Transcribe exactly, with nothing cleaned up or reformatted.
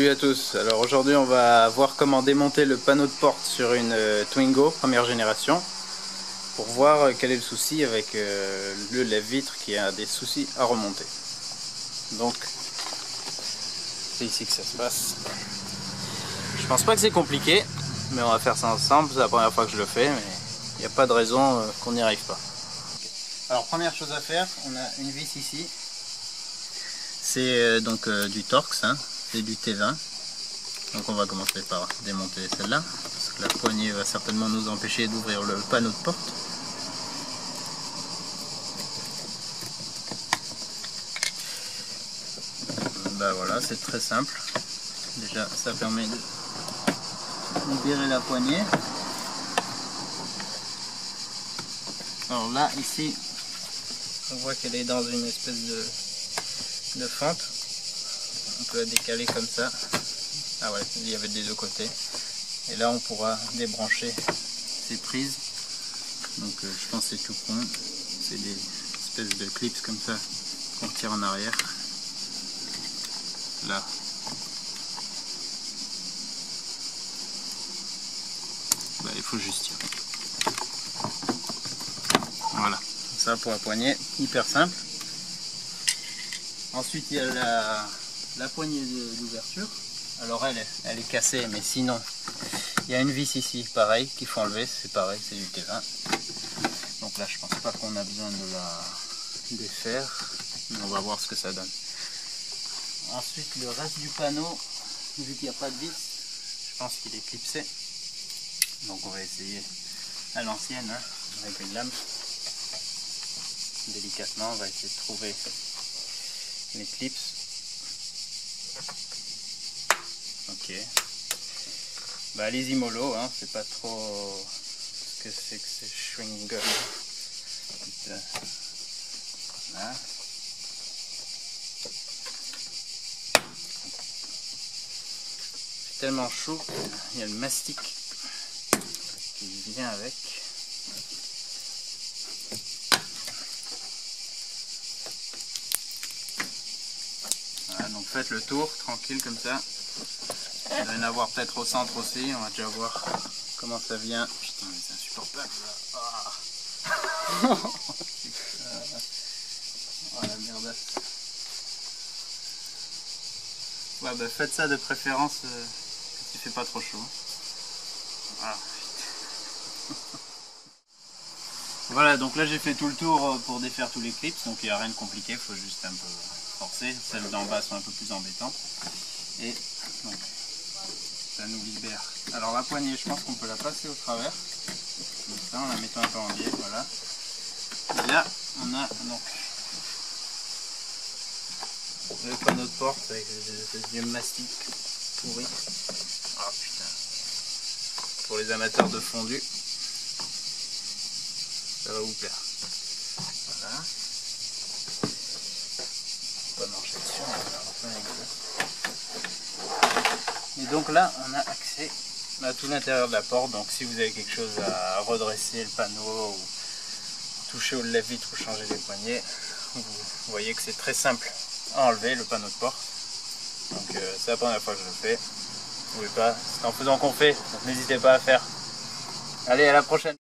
Salut à tous. Alors aujourd'hui on va voir comment démonter le panneau de porte sur une euh, Twingo première génération pour voir euh, quel est le souci avec euh, le lève-vitre qui a des soucis à remonter. Donc c'est ici que ça se passe. Je pense pas que c'est compliqué, mais on va faire ça ensemble. C'est la première fois que je le fais, mais il n'y a pas de raison euh, qu'on n'y arrive pas. Alors première chose à faire, on a une vis ici. C'est euh, donc euh, du Torx, hein, c'est du T vingt. Donc on va commencer par démonter celle-là, parce que la poignée va certainement nous empêcher d'ouvrir le panneau de porte. Ben voilà, c'est très simple. Déjà ça permet de libérer la poignée. Alors là, ici, on voit qu'elle est dans une espèce de de fente. On peut la décaler comme ça. Ah ouais, il y avait des deux côtés. Et là on pourra débrancher ces prises. Donc euh, je pense que c'est tout con. C'est des espèces de clips comme ça qu'on tire en arrière. Là. Bah, il faut juste tirer. Voilà. Ça pour la poignée, hyper simple. Ensuite il y a la, la poignée d'ouverture. Alors elle, elle est cassée, mais sinon il y a une vis ici, pareil, qu'il faut enlever, c'est pareil, c'est du T vingt. Donc là je pense pas qu'on a besoin de la défaire, mais on va voir ce que ça donne. Ensuite le reste du panneau, vu qu'il n'y a pas de vis, je pense qu'il est clipsé. Donc on va essayer à l'ancienne, hein, avec une lame. Délicatement, on va essayer de trouver les clips. Ok. Bah allez-y mollo, hein, c'est pas trop ce que c'est que c'est chewing gum. Voilà. C'est tellement chaud, il y a le mastic qui vient avec. Voilà, donc faites le tour tranquille comme ça. Il doit y en avoir peut-être au centre aussi, on va déjà voir comment ça vient. Putain mais c'est insupportable là. Ah. Oh la merdasse. Ouais bah faites ça de préférence euh, quand il fait pas trop chaud. Voilà. Voilà, donc là j'ai fait tout le tour pour défaire tous les clips, donc il n'y a rien de compliqué, il faut juste un peu forcer. Celles d'en bas sont un peu plus embêtantes. Et donc ça nous libère. Alors la poignée, je pense qu'on peut la passer au travers, comme ça, en la mettant un peu en biais, voilà. Et là, on a donc le panneau de porte avec ce vieux mastic pourri. Oh putain. Pour les amateurs de fondu, ça va vous plaire. Voilà. Pas marcher dessus, on va faire un peu. Et donc là on a accès à tout l'intérieur de la porte, donc si vous avez quelque chose à redresser le panneau ou toucher au lève-vitre ou changer les poignées, vous voyez que c'est très simple à enlever le panneau de porte. Donc euh, c'est la première fois que je le fais. Vous pouvez pas, c'est en faisant qu'on fait, donc n'hésitez pas à faire. Allez, à la prochaine.